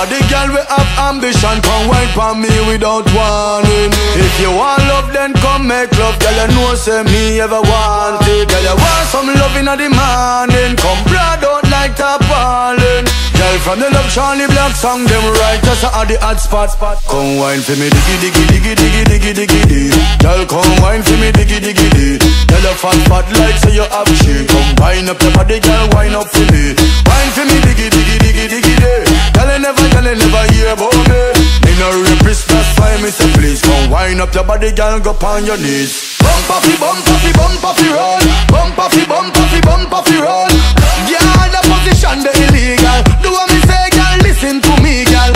the girl we have ambition, come wine for me without warning. If you want love, then come make love. Girl, you know say me ever want it. Girl, you want some love in the morning, come blood out like tarpaulin. Girl, from the Love Charlie Black song, them right just at the hot spot. Come wine for me, diggy diggy diggy diggy diggy diggy diggy. Girl, come wine for me, diggy diggy diggy. Girl, you fat like say you have shit. Come wine up your body, girl, wine up for me. Wine for me, diggy diggy diggy diggy diggy. Girl, you never hear about me. In a rapist, that's why me say please come wine up your body, girl, go on your knees. Bump off the roll. Bump off the roll. Yeah, the position the illegal. Do what me say, girl, listen to me, girl.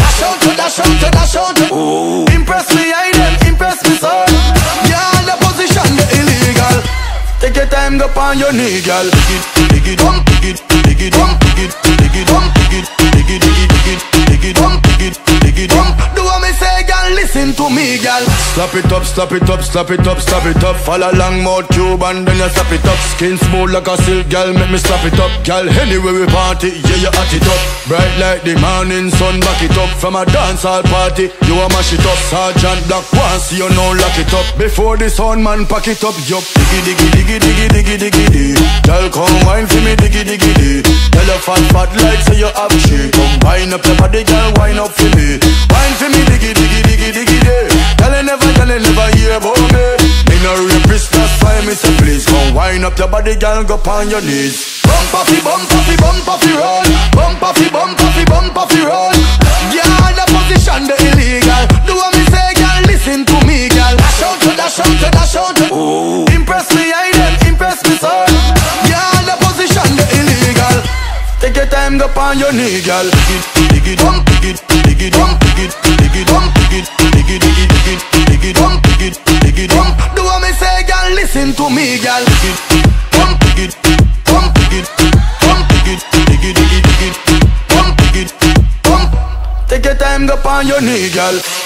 Dash out. Ooh. Impress me, I then impress me, son. Yeah, the position the illegal. Take your time, go on your knee, girl. Dig it, dump, dig it, dig it, dump, dig it, dig it, dump, dig it, dig it, dig it, dig it, dig it, dump, dig it, dig it, dump. Do what me say, girl, listen to me, girl. Slap it up, slap it up, slap it up, slap it up. Fall along mouth tube and then you slap it up. Skin smooth like a silk, girl, make me slap it up. Girl, anyway we party, yeah, you hot it up. Bright like the morning sun, back it up. From a dancehall party, you a mash it up. Sergeant Black one, see you now lock it up. Before the sound man pack it up, yup. Diggy diggy diggy diggy diggy diggy diggy. Girl, come wine for me, diggy diggy diggy. Girl, you fat like say you have shit. Come wine up your body, girl, wine up for me. Wine for me, diggy diggy diggy diggy diggy. Girl, you never hear about me. In a rapist, that's why me say please come wine up your body, girl, go on your knees. Bump off the roll. Bump off the roll. Yeah, the position the illegal. Do what me say, girl, listen to me, girl. Dash out. Ooh. Impress me, I then impress me, son. Yeah, the position the illegal. Take your time, go on your knee, girl. Dig it, dump, dig it, dig it, dump, dig it, dig it, dump, dig it, dig it, dig it, dig it, dig it, dump, dig it, dig it, dump. Do what me say, girl, listen to me, girl. Dig it, dump, dig it, dump, dig it, dump, dig it, dig it, dig it, dig it, dump, dig it, dump. Take your time, go on your knee, girl.